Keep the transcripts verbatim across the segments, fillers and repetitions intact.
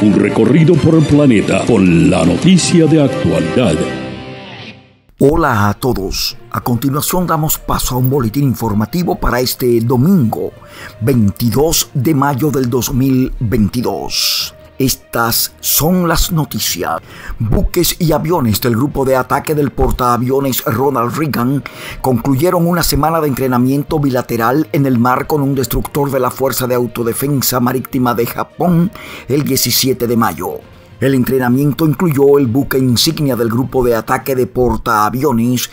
Un recorrido por el planeta con la noticia de actualidad. Hola a todos. A continuación damos paso a un boletín informativo para este domingo, veintidós de mayo del dos mil veintidós. Estas son las noticias. Buques y aviones del grupo de ataque del portaaviones Ronald Reagan concluyeron una semana de entrenamiento bilateral en el mar con un destructor de la Fuerza de Autodefensa Marítima de Japón el diecisiete de mayo. El entrenamiento incluyó el buque insignia del grupo de ataque de portaaviones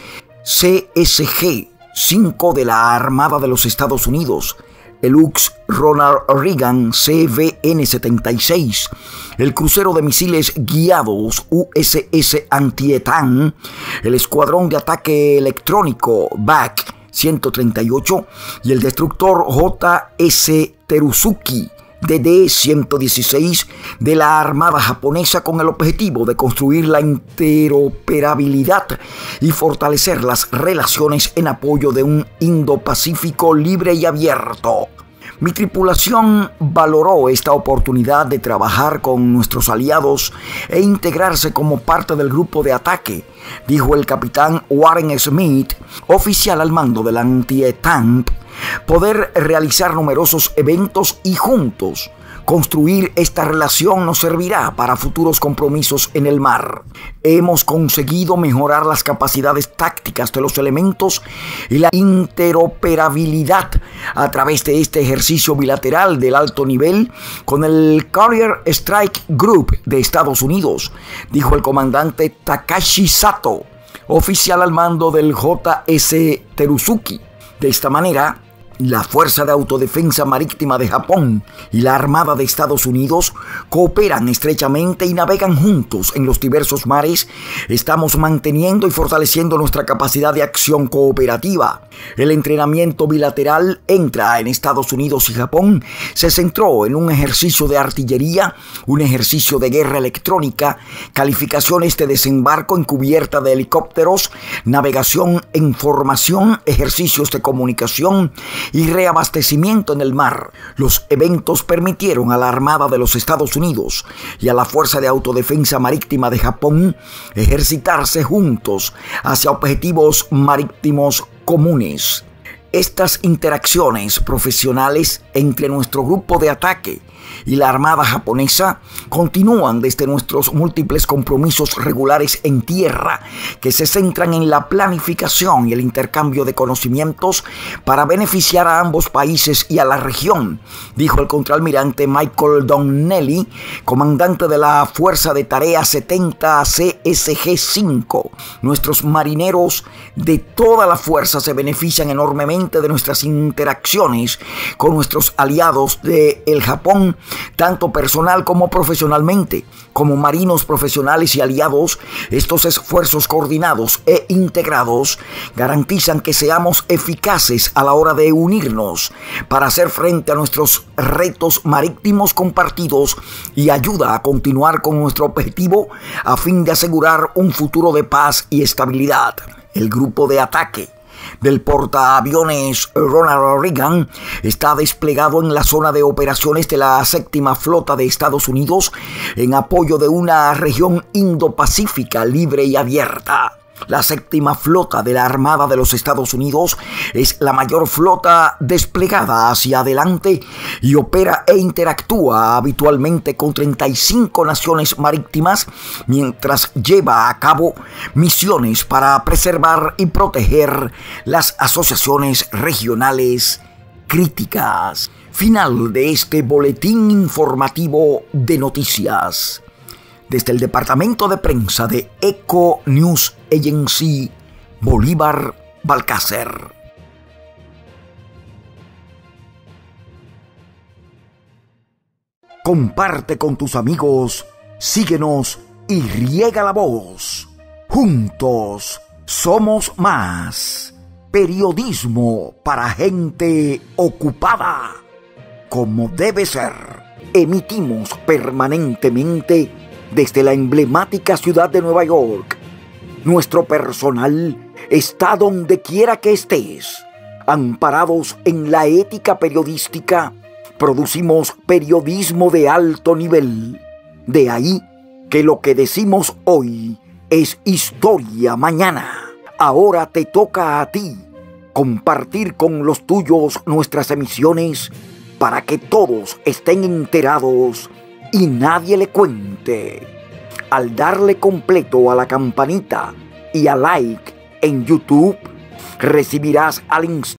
C S G cinco de la Armada de los Estados Unidos, el U X Ronald Reagan C V N setenta y seis, el crucero de misiles guiados U S S Antietam, el escuadrón de ataque electrónico B A C ciento treinta y ocho y el destructor J S Teruzuki D D ciento dieciséis de la Armada japonesa, con el objetivo de construir la interoperabilidad y fortalecer las relaciones en apoyo de un Indo-Pacífico libre y abierto. Mi tripulación valoró esta oportunidad de trabajar con nuestros aliados e integrarse como parte del grupo de ataque, dijo el capitán Warren Smith, oficial al mando del Antietam. Poder realizar numerosos eventos y juntos construir esta relación nos servirá para futuros compromisos en el mar. Hemos conseguido mejorar las capacidades tácticas de los elementos y la interoperabilidad a través de este ejercicio bilateral del alto nivel con el Carrier Strike Group de Estados Unidos, dijo el comandante Takashi Sato, oficial al mando del J S Teruzuki. De esta manera, la Fuerza de Autodefensa Marítima de Japón y la Armada de Estados Unidos cooperan estrechamente y navegan juntos en los diversos mares. Estamos manteniendo y fortaleciendo nuestra capacidad de acción cooperativa. El entrenamiento bilateral entra en Estados Unidos y Japón se centró en un ejercicio de artillería, un ejercicio de guerra electrónica, calificaciones de desembarco en cubierta de helicópteros, navegación en formación, ejercicios de comunicación y reabastecimiento en el mar. Los eventos permitieron a la Armada de los Estados Unidos y a la Fuerza de Autodefensa Marítima de Japón ejercitarse juntos hacia objetivos marítimos comunes. Estas interacciones profesionales entre nuestro grupo de ataque y la Armada japonesa continúan desde nuestros múltiples compromisos regulares en tierra, que se centran en la planificación y el intercambio de conocimientos para beneficiar a ambos países y a la región, dijo el contraalmirante Michael Donnelly, comandante de la Fuerza de Tarea setenta C S G cinco. Nuestros marineros de toda la fuerza se benefician enormemente de nuestras interacciones con nuestros aliados de el Japón, tanto personal como profesionalmente. Como marinos profesionales y aliados, estos esfuerzos coordinados e integrados garantizan que seamos eficaces a la hora de unirnos para hacer frente a nuestros retos marítimos compartidos y ayuda a continuar con nuestro objetivo a fin de asegurar un futuro de paz y estabilidad. El grupo de ataque del portaaviones Ronald Reagan está desplegado en la zona de operaciones de la séptima flota de Estados Unidos en apoyo de una región Indo-Pacífica libre y abierta. La séptima flota de la Armada de los Estados Unidos es la mayor flota desplegada hacia adelante y opera e interactúa habitualmente con treinta y cinco naciones marítimas mientras lleva a cabo misiones para preservar y proteger las asociaciones regionales críticas. Final de este boletín informativo de noticias. Desde el departamento de prensa de Eco News Agency, Bolívar Balcácer. Comparte con tus amigos, síguenos y riega la voz. Juntos somos más. Periodismo para gente ocupada. Como debe ser, emitimos permanentemente desde la emblemática ciudad de Nueva York. Nuestro personal está donde quiera que estés. Amparados en la ética periodística, producimos periodismo de alto nivel. De ahí que lo que decimos hoy es historia mañana. Ahora te toca a ti compartir con los tuyos nuestras emisiones para que todos estén enterados y nadie le cuente. Al darle completo a la campanita y a like en YouTube, recibirás al instante